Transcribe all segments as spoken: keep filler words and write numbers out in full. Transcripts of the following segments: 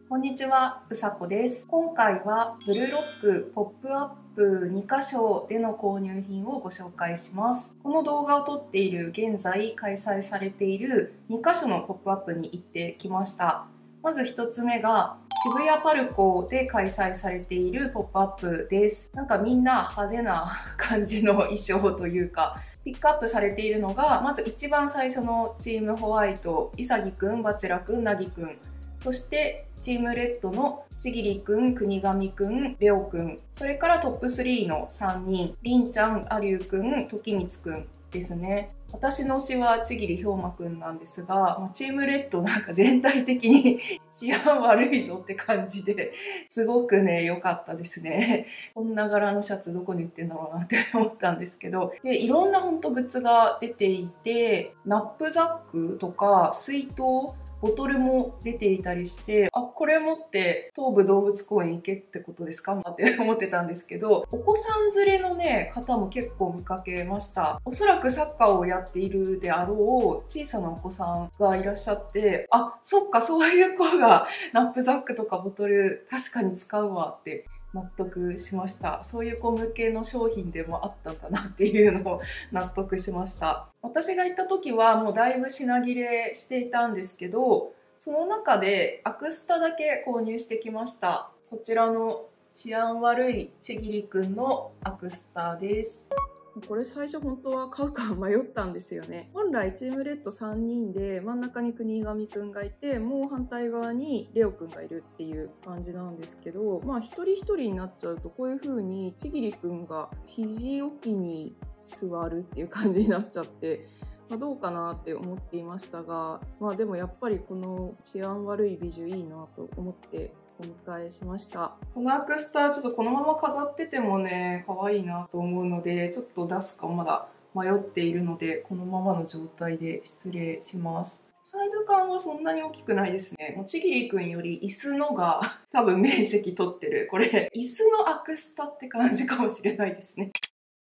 こんにちは、うさこです。今回はブルーロックポップアップにかしょでの購入品をご紹介します。この動画を撮っている現在開催されているにかしょのポップアップに行ってきました。まずひとつめが渋谷パルコで開催されているポップアップです。なんかみんな派手な感じの衣装というか、ピックアップされているのが、まず一番最初のチームホワイト、いさぎくん、バチラくん、なぎくん、そしてチームレッドのちぎりくん、国神くん、レオくん、それからトップスリーのさんにん、りんちゃん、ありゅうくん、ときみつくんですね。私の推しはちぎりひょうまくんなんですが、チームレッドなんか全体的に治安悪いぞって感じですごくね、良かったですね。こんな柄のシャツどこに売ってんだろうなって思ったんですけど、でいろんなほんとグッズが出ていて、ナップザックとか水筒、ボトルも出ていたりして、あ、これ持って東武動物公園行けってことですかって思ってたんですけど、お子さん連れのね、方も結構見かけました。おそらくサッカーをやっているであろう小さなお子さんがいらっしゃって、あ、そっか、そういう子がナップザックとかボトル確かに使うわって納得しました。そういう子向けの商品でもあったんだなっていうのを納得しました。私が行った時はもうだいぶ品切れしていたんですけど、その中でアクスタだけ購入してきました。こちらの治安悪いちぎりくんのアクスタです。これ最初本当は買うか迷ったんですよね。本来チームレッドさんにんで真ん中に国神くんがいて、もう反対側にレオくんがいるっていう感じなんですけど、まあ一人一人になっちゃうとこういう風にちぎりくんが肘置きに座るっていう感じになっちゃって、まあ、どうかなって思っていましたが、まあでもやっぱりこの治安悪い美女いいなと思ってお迎えしました。このアクスタちょっとこのまま飾っててもね可愛いなと思うので、ちょっと出すかまだ迷っているので、このままの状態で失礼します。サイズ感はそんなに大きくないですね。もうちぎりくんより椅子のが多分面積取ってる。これ椅子のアクスタって感じかもしれないですね。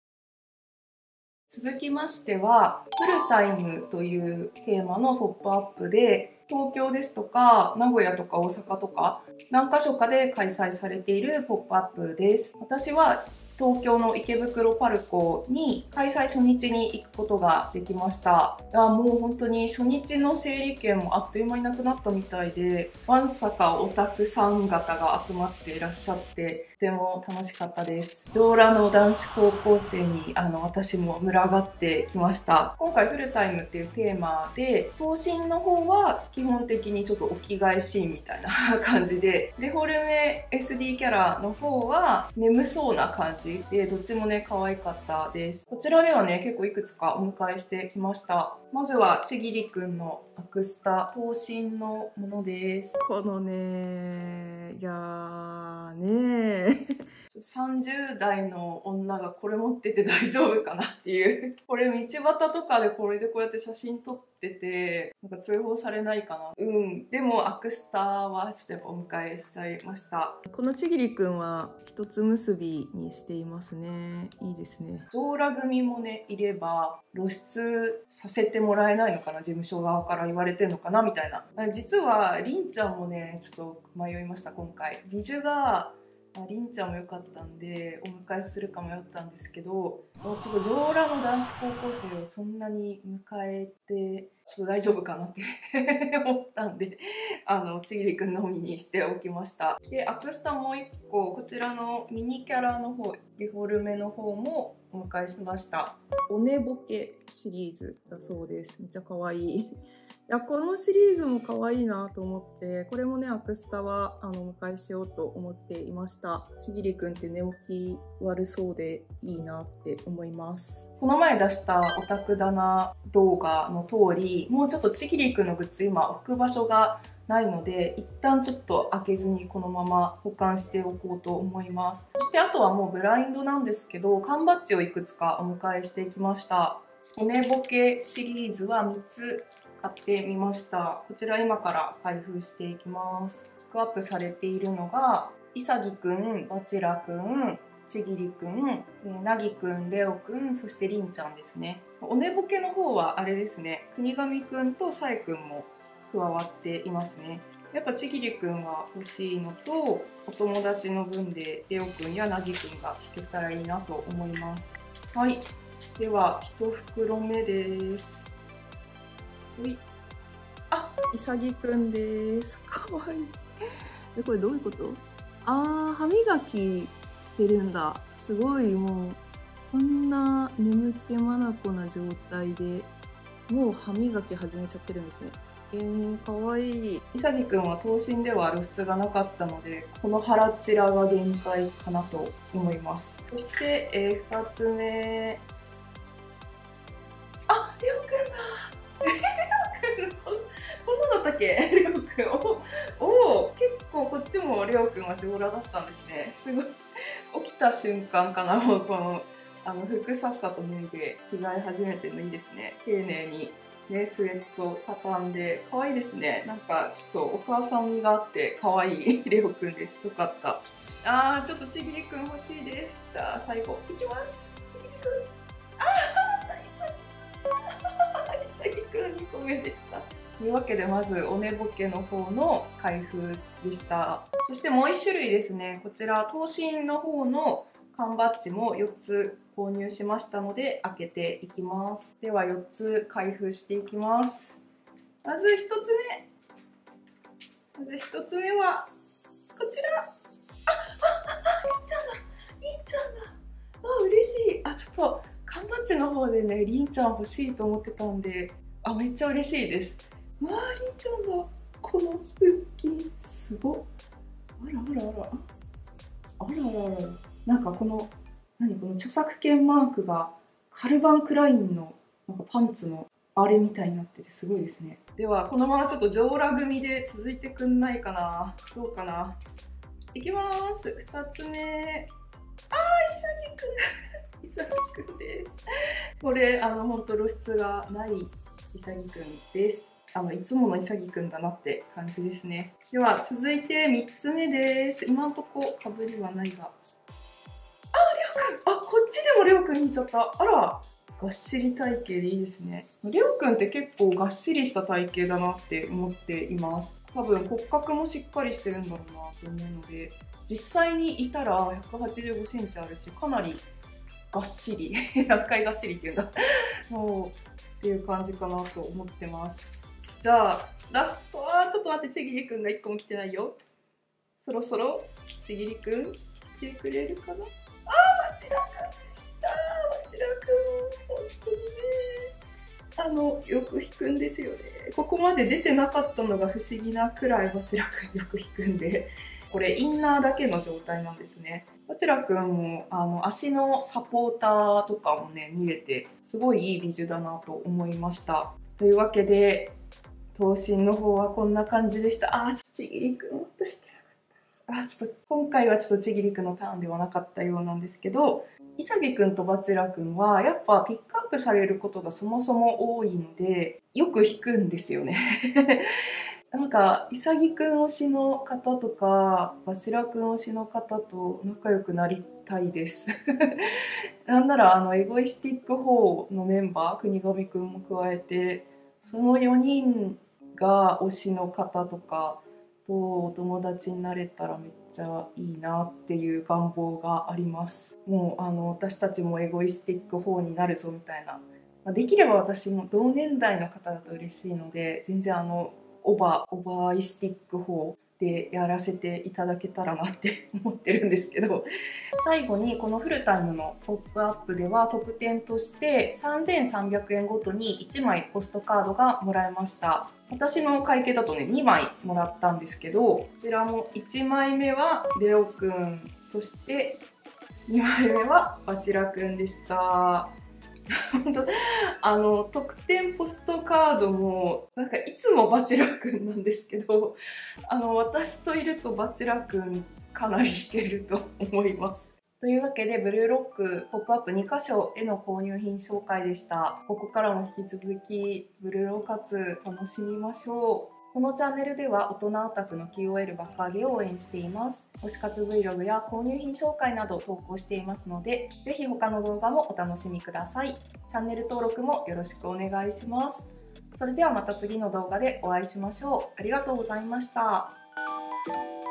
続きましては、フルタイムというテーマのポップアップで、東京ですとか名古屋とか大阪とか何か所かで開催されているポップアップです。私は東京の池袋パルコに開催初日に行くことができました。いや、もう本当に初日の整理券もあっという間になくなったみたいで、わんさかオタクさん方が集まっていらっしゃって、とても楽しかったです。上裸の男子高校生にあの私も群がってきました。今回フルタイムっていうテーマで、頭身の方は基本的にちょっとお着替えシーンみたいな感じで、デフォルメ エスディー キャラの方は眠そうな感じで、どっちもね可愛かったです。こちらではね結構いくつかお迎えしてきました。まずはちぎりくんのアクスタ頭身のものです。このね、いやーねーさんじゅうだいの女がこれ持ってて大丈夫かなっていうこれ道端とかでこれでこうやって写真撮っててなんか通報されないかな。うん、でもアクスタはちょっとやっぱお迎えしちゃいました。このちぎりくんは一つ結びにしていますね。いいですね。上裸組もねいれば露出させてもらえないのかな、事務所側から言われてるのかなみたいな。実はりんちゃんもねちょっと迷いました。今回美女がりんちゃんも良かったんでお迎えするか迷ったんですけど、ちょっと上裸の男子高校生をそんなに迎えてちょっと大丈夫かなって思ったんで、あのちぎりくんのみにしておきました。でアクスタもういっこ、こちらのミニキャラの方、デフォルメの方もお迎えしました。おねぼけシリーズだそうです。めっちゃ可愛い。いや、このシリーズも可愛いなと思って、これもねアクスタはあのお迎えしようと思っていました。ちぎりくんって寝起き悪そうでいいなって思います。この前出したオタク棚動画の通り、もうちょっとちぎりくんのグッズ今置く場所がないので、一旦ちょっと開けずにこのまま保管しておこうと思います。そしてあとはもうブラインドなんですけど、缶バッジをいくつかお迎えしてきました。おねぼけシリーズはみっつ買ってみました。こちら今から開封していきます。ピックアップされているのがいさぎくん、バチラくん、ちぎりくん、なぎくん、レオくん、そしてりんちゃんですね。おねぼけの方はあれですね、国神くんとさえくんも加わっていますね。 やっぱちぎりくんが欲しいのと、お友達の分でレオくんやなぎくんが引けたらいいなと思います。はい、ではひと袋目です。ほい、あ、いさぎくんです。かわいい。え、これどういうこと？あー、歯磨きしてるんだ。すごい、もうこんな眠気まなこな状態でもう歯磨き始めちゃってるんですね。えー、かわいい。いさぎくんは頭身では露出がなかったので、この腹っちらが限界かなと思います。そして、えー、ふたつめ。あ、レオくんだ。レオくん、こんなだったっけ？レオくん。おお、結構こっちもレオくんは上裸だったんですね。すごい。起きた瞬間かな、もうこの、あの服さっさと脱いで着替え始めてるのいいですね。丁寧に。ね、スウェット畳んで可愛いですね。なんかちょっとお母さん味があって可愛いレオくんです。よかった。あー、ちょっとちぎりくん欲しいです。じゃあ最後いきます。ちぎりくん。あー、いさぎくんにこめでした。というわけでまずおねぼけの方の開封でした。そしてもういち種類ですね。こちら頭身の方の缶バッジもよっつ購入しましたので開けていきます。ではよっつ開封していきます。まずひとつめ。まずひとつめはこちら。あ、あ、りんちゃんだ。りんちゃんだ。あ、嬉しい。あ、ちょっと缶バッジの方でね、りんちゃん欲しいと思ってたんで、あ、めっちゃ嬉しいです。わあ、りんちゃんだ。このクッキーすごっ。あらあらあら。あらあらあら。なんかこの、何この著作権マークがカルバン・クラインのなんかパンツのあれみたいになっててすごいですね。ではこのままちょっと上裸組で続いてくんないかな。どうかな。いきます。ふたつめ。あー、いさぎくん。いさぎくんです。これあの本当露出がないいさぎくんです。あのいつものいさぎくんだなって感じですね。では続いてみっつめです。今んとこかぶりはないが。あ、こっちでもレオくんにいっちゃった。あら、がっしり体型でいいですね。レオくんって結構がっしりした体型だなって思っています。多分骨格もしっかりしてるんだろうなと思うので、実際にいたらひゃくはちじゅうごセンチあるし、かなりがっしり、何回がっしりっていうんだ。そうっていう感じかなと思ってます。じゃあ、ラストは、ちょっと待って、ちぎりくんがいっこも来てないよ。そろそろ、ちぎりくん、来てくれるかな。バチラくんでした。バチラくん、本当にね。あの、よく弾くんですよね。ここまで出てなかったのが不思議なくらいバチラくんよく弾くんで、これインナーだけの状態なんですね。バチラくんもあの足のサポーターとかもね、見れて、すごいいい美女だなと思いました。というわけで、頭身の方はこんな感じでした。あー、ちぎりくん、本当に。あ、ちょっと今回はちょっとちぎりくんのターンではなかったようなんですけど、いさぎくんとバチラくんはやっぱピックアップされることがそもそも多いのでよく弾くんですよね。なんかいさぎくん推しの方とかバチラくん推しの方と仲良くなりたいです。なんならあのエゴイスティックフォーのメンバー国神くんも加えてそのよにんが推しの方とかとお友達になれたらめっちゃいいなっていう願望があります。もうあの私たちもエゴイスティックフォーになるぞみたいな、まあ、できれば私も同年代の方だと嬉しいので全然あのオバオバイスティックフォーでやらせていただけたらなって思ってるんですけど、最後にこのフルタイムのポップアップでは特典としてさんぜんさんびゃくえんごとにいちまいポストカードがもらえました。私の会計だとねにまいもらったんですけど、こちらもいちまいめはレオくん、そしてにまいめはバチラくんでした。本当あの特典ポストカードもなんかいつもバチラくんなんですけど、あの私といるとバチラくんかなり弾けると思います。というわけでブルーロックポップアップにかしょへの購入品紹介でした。ここからも引き続きブルーロー活楽しみましょう。このチャンネルでは大人オタクの キューオーエル バッカ上げを応援しています。推し活 Vlog や購入品紹介など投稿していますので、ぜひ他の動画もお楽しみください。チャンネル登録もよろしくお願いします。 それではまた次の動画でお会いしましょう。ありがとうございました。